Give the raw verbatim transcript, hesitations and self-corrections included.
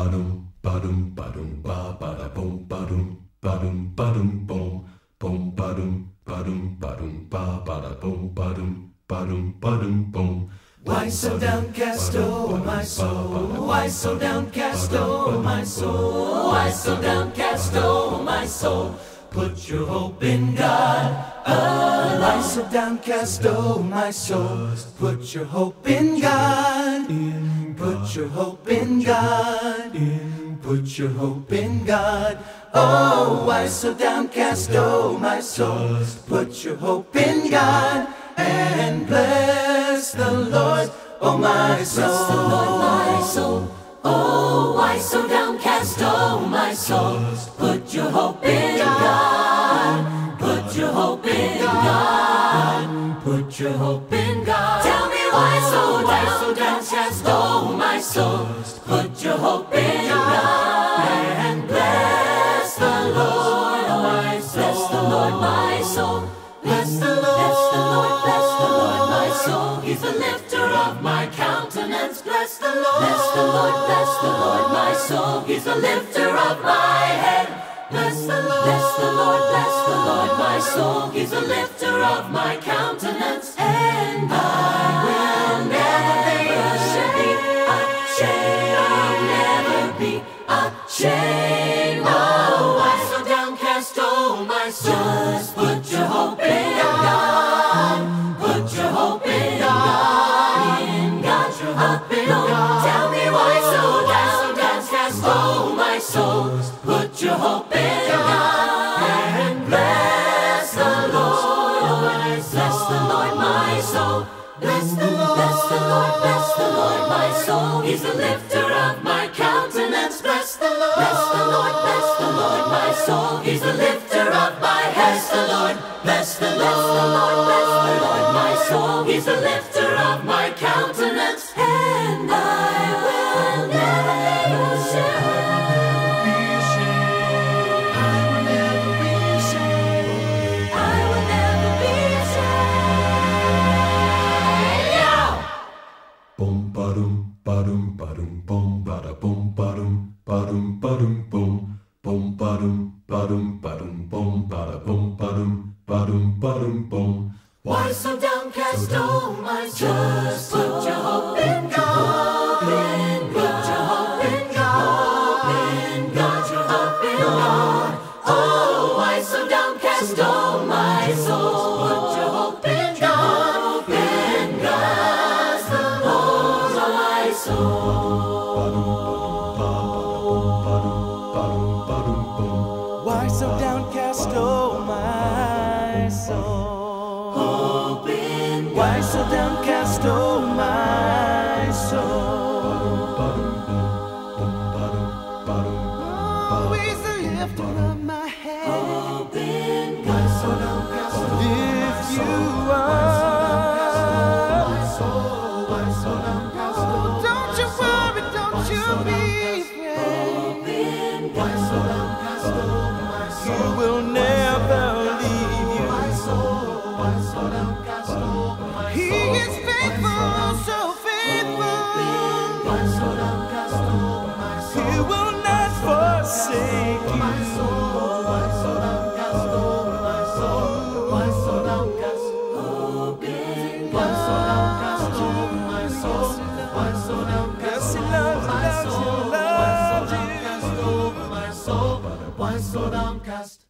ba-dum, ba-dum, ba-dum, ba, ba-da-bum, ba-dum, ba-dum, ba-dum, bum, bum, ba-dum, ba-dum, ba-dum, ba, ba-da-bum, ba-dum, ba-dum, ba-dum, bum. Why so downcast, oh my soul? Why so downcast, oh my soul? Why so downcast, oh my soul? Put your hope in God alone. Why so downcast, oh my soul? Put your hope in God. Put your hope in God. Put your hope in God. Oh, why so downcast, oh my soul? Put your hope in God and bless the Lord, oh my soul. Bless the Lord, my soul. Oh, why so downcast, oh my soul? Put your hope in God. Put your hope in God. Put your hope in God. Tell me why so down, so downcast, oh my soul? Put your hope in God and bless the Lord, oh my soul. Bless the Lord, my soul. Bless the Lord, bless the Lord, bless the Lord, my soul. He's the lifter of my countenance. Bless the Lord, bless the Lord, bless the Lord, my soul. He's the lifter of my head. Bless the Lord, bless the Lord, bless the Lord, my soul. He's the lifter of my countenance, and I will never be ashamed. I'll never be ashamed. Oh, why so downcast, oh my soul? Just put your hope in God. Put your hope in God. In God, your hope in God. Tell me why so down, downcast, oh my soul? Put your hope in God and bless the Lord. Bless the Lord, my soul. Bless the Lord, bless the Lord, bless the Lord, my soul. He's the lifter of my countenance. Bless the Lord, bless the Lord, bless the Lord, my soul. He's the lifter of my head. Bless the Lord, bless the Lord, bless the Lord, my soul. He's the lifter of my countenance, and I will never share. Bum ba-dum, ba-dum, ba-dum, bum, ba-da-bum, ba-dum, ba-dum, ba-dum, bum, bum ba-dum, ba-dum, ba-dum, bum, ba-da-bum, ba-dum, ba-dum, ba-dum, bum. Why so downcast, oh my soul? Just put your hope in God. Put your hope in God. In God, your hope in God. Oh, why so downcast, oh my soul? Put your hope in God. In God, oh my soul. Why so downcast, oh my soul? Why so downcast, oh my soul? Oh, he's the lifter of my head. Why so downcast, if you are, oh, don't you worry, don't you be afraid. Why so downcast, oh my soul? He will never leave you. He is faithful, so faithful. He will not forsake you. Yes, he loves, loves you, loves you. Why so downcast?